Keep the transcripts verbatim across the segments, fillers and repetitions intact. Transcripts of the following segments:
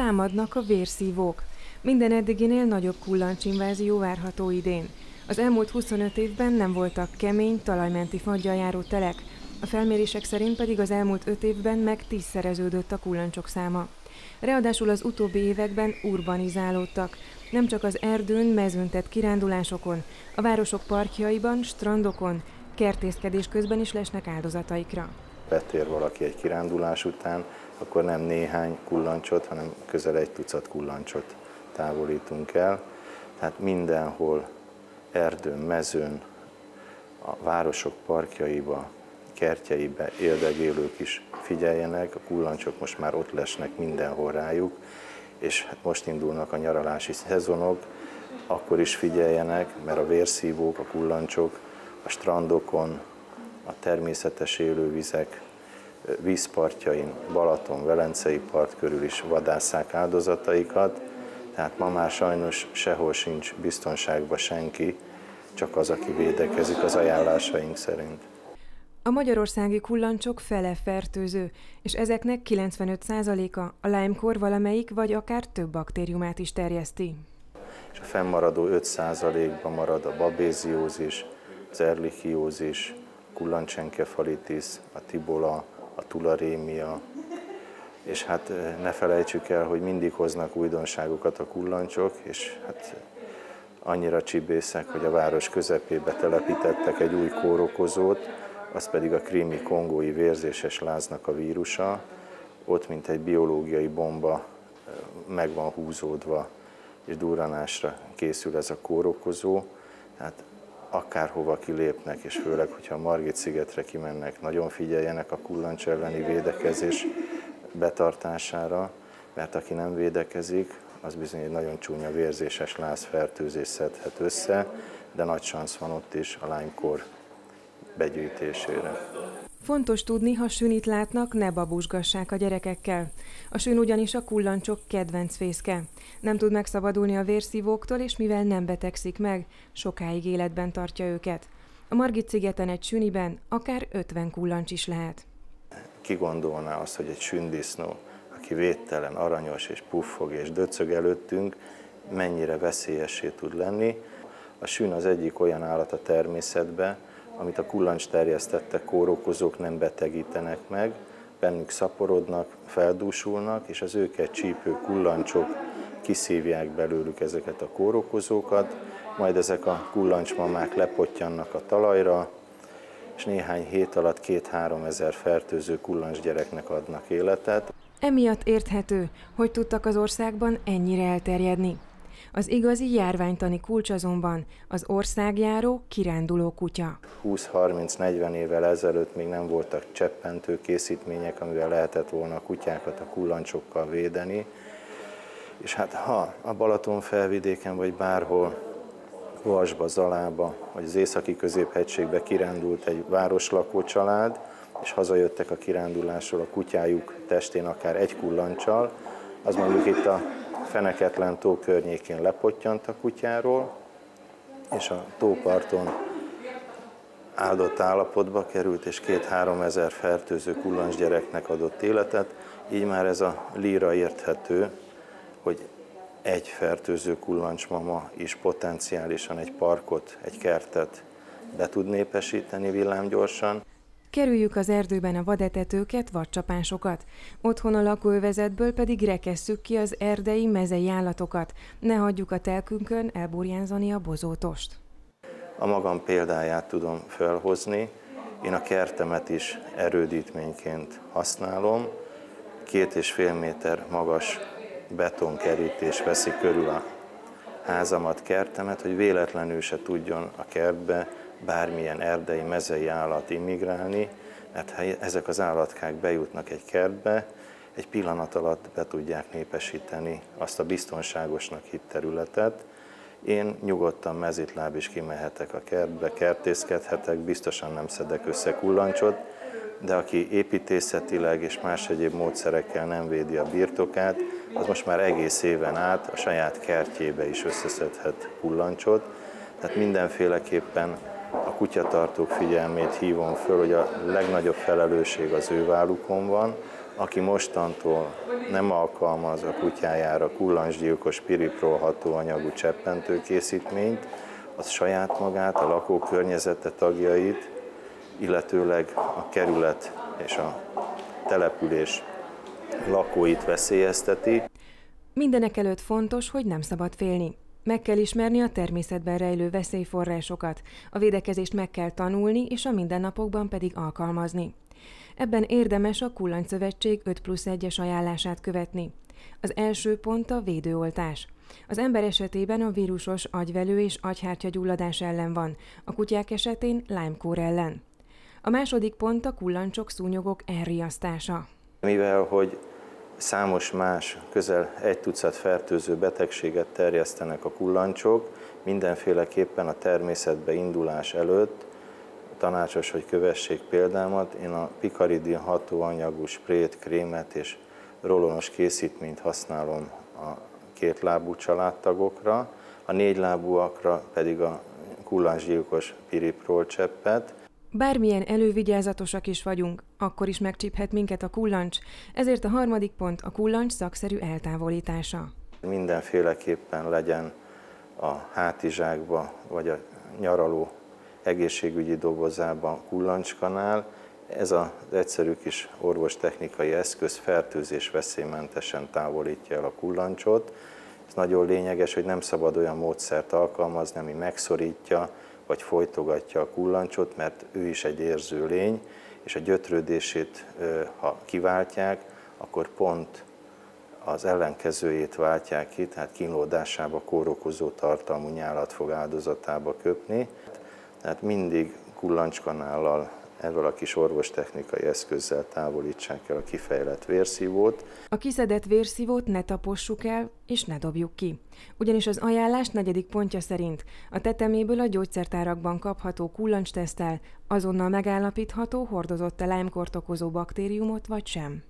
támadnak a vérszívók. Minden eddiginél nagyobb kullancsinvázió várható idén. Az elmúlt huszonöt évben nem voltak kemény, talajmenti faggyal járó telek, a felmérések szerint pedig az elmúlt öt évben meg tízszereződött a kullancsok száma. Ráadásul az utóbbi években urbanizálódtak, nem csak az erdőn, mezőn tett kirándulásokon, a városok parkjaiban, strandokon, kertészkedés közben is lesnek áldozataikra. Betér valaki egy kirándulás után, akkor nem néhány kullancsot, hanem közel egy tucat kullancsot távolítunk el. Tehát mindenhol, erdőn, mezőn, a városok parkjaiba, kertjeibe éldegélők is figyeljenek, a kullancsok most már ott lesnek mindenhol rájuk, és hát most indulnak a nyaralási szezonok, akkor is figyeljenek, mert a vérszívók, a kullancsok a strandokon, a természetes élővizek, vízpartjain, Balaton, Velencei part körül is vadásszák áldozataikat, tehát ma már sajnos sehol sincs biztonságban senki, csak az, aki védekezik az ajánlásaink szerint. A magyarországi kullancsok fele fertőző, és ezeknek kilencvenöt százaléka a Lyme-kór valamelyik vagy akár több baktériumát is terjeszti. És a fennmaradó öt százalékban marad a babéziózis, az erlichiózis, kullancsenkefalitis, a tibola, a tularémia, és hát ne felejtsük el, hogy mindig hoznak újdonságokat a kullancsok, és hát annyira csibészek, hogy a város közepébe telepítettek egy új kórokozót, az pedig a krími kongói vérzéses láznak a vírusa, ott mint egy biológiai bomba meg van húzódva, és durranásra készül ez a kórokozó, tehát akárhova kilépnek, és főleg, hogyha a Margit-szigetre kimennek, nagyon figyeljenek a kullancs elleni védekezés betartására, mert aki nem védekezik, az bizony egy nagyon csúnya vérzéses lázfertőzés szedhet össze, de nagy szansz van ott is a Lyme-kór begyűjtésére. Fontos tudni, ha sünit látnak, ne babusgassák a gyerekekkel. A sün ugyanis a kullancsok kedvenc fészke. Nem tud megszabadulni a vérszívóktól, és mivel nem betegszik meg, sokáig életben tartja őket. A Margit-szigeten egy süniben akár ötven kullancs is lehet. Ki gondolná azt, hogy egy sündisznó, aki védtelen, aranyos és puffog és döcög előttünk, mennyire veszélyessé tud lenni. A sün az egyik olyan állat a természetben, amit a kullancs terjesztette kórokozók nem betegítenek meg, bennük szaporodnak, feldúsulnak, és az őket csípő kullancsok kiszívják belőlük ezeket a kórokozókat, majd ezek a kullancsmamák lepottyannak a talajra, és néhány hét alatt két-három ezer fertőző kullancsgyereknek adnak életet. Emiatt érthető, hogy tudtak az országban ennyire elterjedni. Az igazi járványtani kulcs azonban az országjáró kiránduló kutya. húsz-harminc-negyven évvel ezelőtt még nem voltak cseppentő készítmények, amivel lehetett volna a kutyákat a kullancsokkal védeni. És hát ha a Balaton felvidéken vagy bárhol, Vasba, Zalába, vagy az északi középhegységbe kirándult egy városlakó család, és hazajöttek a kirándulásról a kutyájuk testén akár egy kullancsal, az mondjuk itt a Feneketlen tó környékén lepottyant a kutyáról, és a tóparton áldott állapotba került, és két-három ezer fertőző kullancsgyereknek adott életet. Így már ez a líra érthető, hogy egy fertőző kullancsmama is potenciálisan egy parkot, egy kertet be tud népesíteni villámgyorsan. Kerüljük az erdőben a vadetetőket, vadcsapásokat. Otthon a lakóövezetből pedig rekesszük ki az erdei, mezei állatokat. Ne hagyjuk a telkünkön elburjánzani a bozótost. A magam példáját tudom felhozni. Én a kertemet is erődítményként használom. Két és fél méter magas betonkerítés veszi körül a házamat, kertemet, hogy véletlenül se tudjon a kertbe bármilyen erdei, mezei állat immigrálni, mert ha ezek az állatkák bejutnak egy kertbe, egy pillanat alatt be tudják népesíteni azt a biztonságosnak hitt területet. Én nyugodtan mezitláb is kimehetek a kertbe, kertészkedhetek, biztosan nem szedek össze kullancsot, de aki építészetileg és más egyéb módszerekkel nem védi a birtokát, az most már egész éven át a saját kertjébe is összeszedhet kullancsot. Tehát mindenféleképpen a kutyatartók figyelmét hívom föl, hogy a legnagyobb felelősség az ő vállukon van. Aki mostantól nem alkalmaz a kutyájára kullancsgyilkos piriprol hatóanyagú cseppentőkészítményt, az saját magát, a lakókörnyezete tagjait, illetőleg a kerület és a település lakóit veszélyezteti. Mindenek előtt fontos, hogy nem szabad félni. Meg kell ismerni a természetben rejlő veszélyforrásokat, a védekezést meg kell tanulni, és a mindennapokban pedig alkalmazni. Ebben érdemes a Kullancs-szövetség öt plusz egyes ajánlását követni. Az első pont a védőoltás. Az ember esetében a vírusos agyvelő és agyhártyagyulladás ellen van, a kutyák esetén Lyme-kór ellen. A második pont a kullancsok, szúnyogok elriasztása. Mivel hogy számos más, közel egy tucat fertőző betegséget terjesztenek a kullancsok, mindenféleképpen a természetbe indulás előtt tanácsos, hogy kövessék példámat. Én a pikaridin hatóanyagú sprét, krémet és rolonos készítményt használom a kétlábú családtagokra, a négylábúakra pedig a kullancsgyilkos piriprol cseppet. Bármilyen elővigyázatosak is vagyunk, akkor is megcsíphet minket a kullancs, ezért a harmadik pont a kullancs szakszerű eltávolítása. Mindenféleképpen legyen a hátizsákba vagy a nyaraló egészségügyi dobozában kullancskanál. Ez az egyszerű kis orvostechnikai eszköz fertőzés veszélymentesen távolítja el a kullancsot. Ez nagyon lényeges, hogy nem szabad olyan módszert alkalmazni, ami megszorítja vagy folytogatja a kullancsot, mert ő is egy érző lény, és a gyötrődését, ha kiváltják, akkor pont az ellenkezőjét váltják ki, tehát kínlódásába kórokozó tartalmú nyálat fog áldozatába köpni. Tehát mindig kullancskanállal, ezzel a kis orvostechnikai eszközzel távolítsák el a kifejlett vérszívót. A kiszedett vérszívót ne tapossuk el, és ne dobjuk ki. Ugyanis az ajánlás negyedik pontja szerint a teteméből a gyógyszertárakban kapható kullancsteszttel azonnal megállapítható, hordozott-e Lyme-kórt okozó baktériumot vagy sem.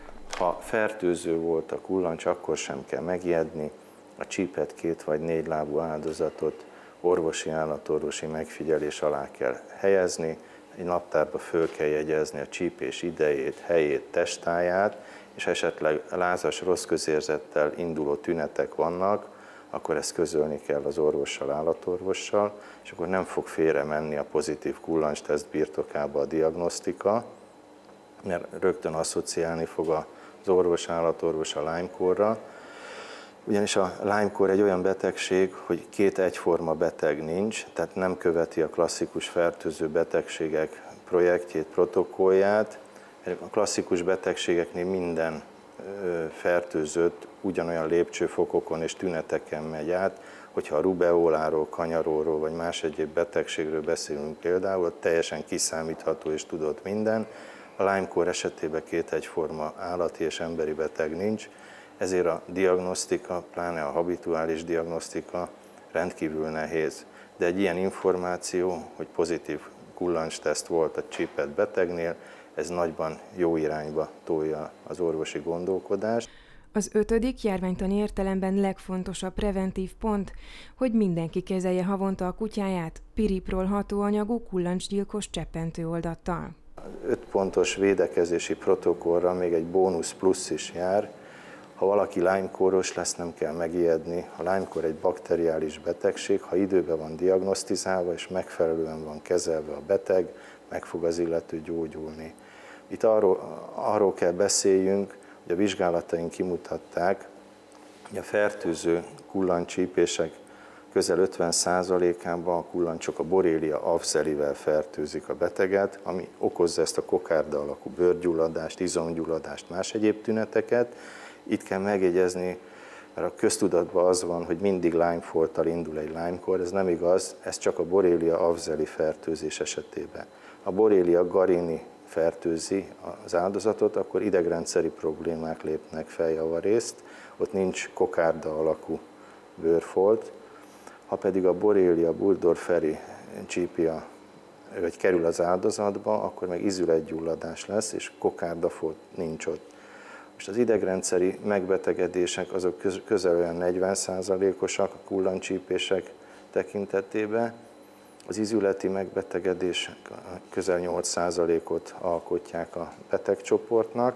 Ha fertőző volt a kullancs, akkor sem kell megijedni. A csípett két vagy négy lábú áldozatot orvosi, állatorvosi megfigyelés alá kell helyezni, egy naptárba föl kell jegyezni a csípés idejét, helyét, testtáját, és esetleg lázas, rossz közérzettel induló tünetek vannak, akkor ezt közölni kell az orvossal, állatorvossal, és akkor nem fog félre menni a pozitív kullancsteszt birtokába a diagnosztika, mert rögtön asszociálni fog az orvos, állatorvos a Lyme-kórra. Ugyanis a Lyme-kór egy olyan betegség, hogy két egyforma beteg nincs, tehát nem követi a klasszikus fertőző betegségek projektjét, protokollját. A klasszikus betegségeknél minden fertőzött ugyanolyan lépcsőfokokon és tüneteken megy át, hogyha a rubeoláról, kanyaróról vagy más egyéb betegségről beszélünk például, teljesen kiszámítható és tudott minden. A Lyme-kór esetében két egyforma állati és emberi beteg nincs, ezért a diagnosztika, pláne a habituális diagnosztika rendkívül nehéz. De egy ilyen információ, hogy pozitív kullancsteszt volt a csípett betegnél, ez nagyban jó irányba tolja az orvosi gondolkodást. Az ötödik, járványtani értelemben legfontosabb preventív pont, hogy mindenki kezelje havonta a kutyáját piriprol hatóanyagú kullancsgyilkos cseppentőoldattal. Öt pontos védekezési protokollra még egy bónusz plusz is jár. Ha valaki Lyme-kóros lesz, nem kell megijedni. A Lyme-kór egy bakteriális betegség, ha időben van diagnosztizálva és megfelelően van kezelve a beteg, meg fog az illető gyógyulni. Itt arról, arról kell beszéljünk, hogy a vizsgálataink kimutatták, hogy a fertőző kullancscsípések közel ötven százalékában a kullancsok a Borrelia afzelivel fertőzik a beteget, ami okozza ezt a kokárda alakú bőrgyulladást, izomgyulladást, más egyéb tüneteket. Itt kell megjegyezni, mert a köztudatban az van, hogy mindig Lyme-folttal indul egy Lyme-kór, ez nem igaz, ez csak a Borrelia afzeli fertőzés esetében. A Borrelia garini fertőzi az áldozatot, akkor idegrendszeri problémák lépnek fel javarészt, ott nincs kokárda alakú bőrfolt. Ha pedig a Borrelia burgdorferi csípja, vagy kerül az áldozatba, akkor meg izületgyulladás lesz, és kokárdafolt nincs ott. Most az idegrendszeri megbetegedések azok közel olyan negyven százalékosak a kullancscsípések tekintetében, az izületi megbetegedések közel nyolc százalékot alkotják a betegcsoportnak,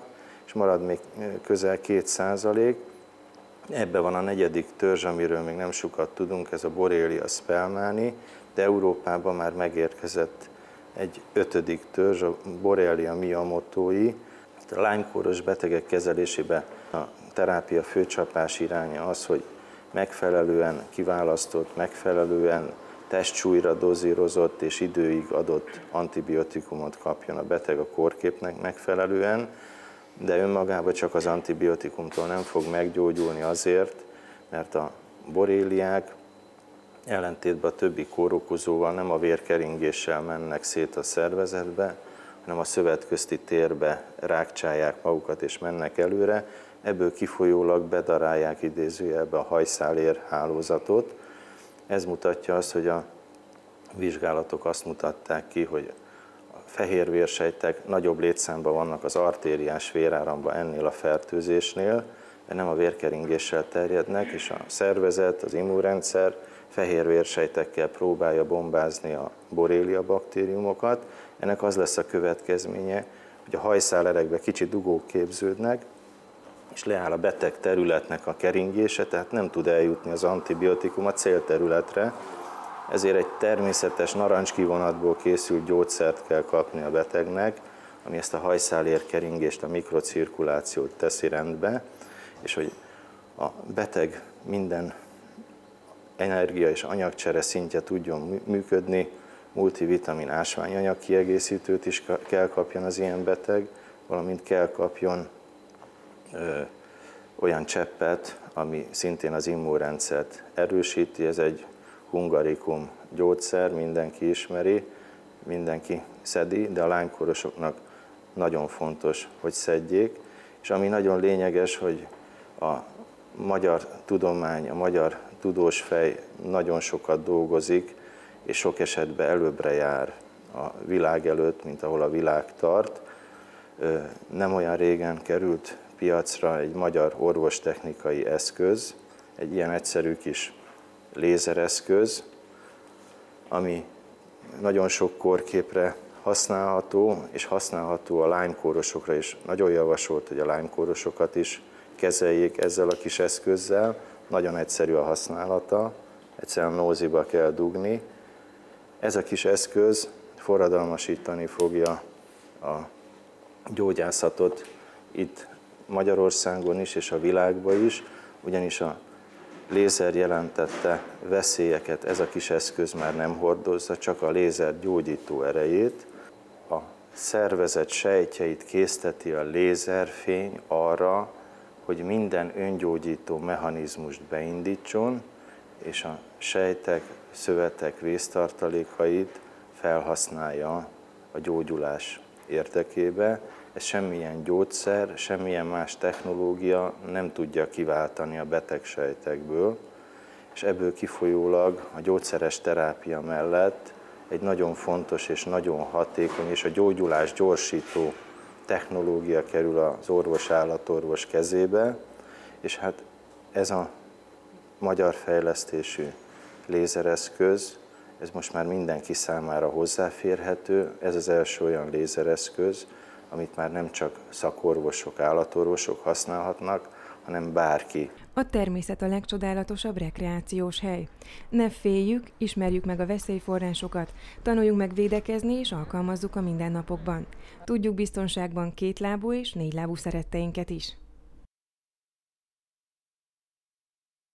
és marad még közel két százalék. Ebben van a negyedik törzs, amiről még nem sokat tudunk, ez a Borrelia spelmani, de Európában már megérkezett egy ötödik törzs, a Borrelia miyamotoi. A Lyme-kóros betegek kezelésében a terápia főcsapás iránya az, hogy megfelelően kiválasztott, megfelelően testsúlyra dozírozott és időig adott antibiotikumot kapjon a beteg a kórképnek megfelelően, de önmagában csak az antibiotikumtól nem fog meggyógyulni azért, mert a borréliák ellentétben a többi kórokozóval nem a vérkeringéssel mennek szét a szervezetbe, hanem a szövetközti térbe rákcsálják magukat és mennek előre, ebből kifolyólag bedarálják idézőjelbe a hajszálér hálózatot. Ez mutatja azt, hogy a vizsgálatok azt mutatták ki, hogy a fehérvérsejtek nagyobb létszámban vannak az artériás véráramban ennél a fertőzésnél, de nem a vérkeringéssel terjednek, és a szervezet, az immunrendszer fehérvérsejtekkel próbálja bombázni a borrelia baktériumokat. Ennek az lesz a következménye, hogy a hajszálerekben kicsit dugók képződnek, és leáll a beteg területnek a keringése, tehát nem tud eljutni az antibiotikum a célterületre, ezért egy természetes narancskivonatból készült gyógyszert kell kapni a betegnek, ami ezt a hajszálér keringést, a mikrocirkulációt teszi rendbe, és hogy a beteg minden energia és anyagcsere szintje tudjon működni, multivitamin ásványanyag kiegészítőt is kell kapjon az ilyen beteg, valamint kell kapjon ö, olyan cseppet, ami szintén az immunrendszert erősíti. Ez egy hungarikum gyógyszer, mindenki ismeri, mindenki szedi, de a Lyme-kórosoknak nagyon fontos, hogy szedjék. És ami nagyon lényeges, hogy a magyar tudomány, a magyar tudós fej nagyon sokat dolgozik, és sok esetben előbbre jár a világ előtt, mint ahol a világ tart. Nem olyan régen került piacra egy magyar orvostechnikai eszköz, egy ilyen egyszerű kis lézereszköz, ami nagyon sok kórképre használható, és használható a Lyme-kórosokra is. Nagyon javasolt, hogy a Lyme-kórosokat is kezeljék ezzel a kis eszközzel. Nagyon egyszerű a használata, egyszerűen nóziba kell dugni. Ez a kis eszköz forradalmasítani fogja a gyógyászatot itt Magyarországon is, és a világban is, ugyanis a lézer jelentette veszélyeket ez a kis eszköz már nem hordozza, csak a lézer gyógyító erejét. A szervezet sejtjeit készteti a lézerfény arra, hogy minden öngyógyító mechanizmust beindítson, és a sejtek, szövetek vésztartalékait felhasználja a gyógyulás érdekébe. Ez semmilyen gyógyszer, semmilyen más technológia nem tudja kiváltani a betegsejtekből, és ebből kifolyólag a gyógyszeres terápia mellett egy nagyon fontos és nagyon hatékony és a gyógyulás gyorsító technológia kerül az orvos-állatorvos kezébe, és hát ez a magyar fejlesztésű lézereszköz, ez most már mindenki számára hozzáférhető, ez az első olyan lézereszköz, amit már nem csak szakorvosok, állatorvosok használhatnak, hanem bárki. A természet a legcsodálatosabb rekreációs hely. Ne féljük, ismerjük meg a veszélyforrásokat, tanuljunk meg védekezni és alkalmazzuk a mindennapokban. Tudjuk biztonságban kétlábú és négylábú szeretteinket is.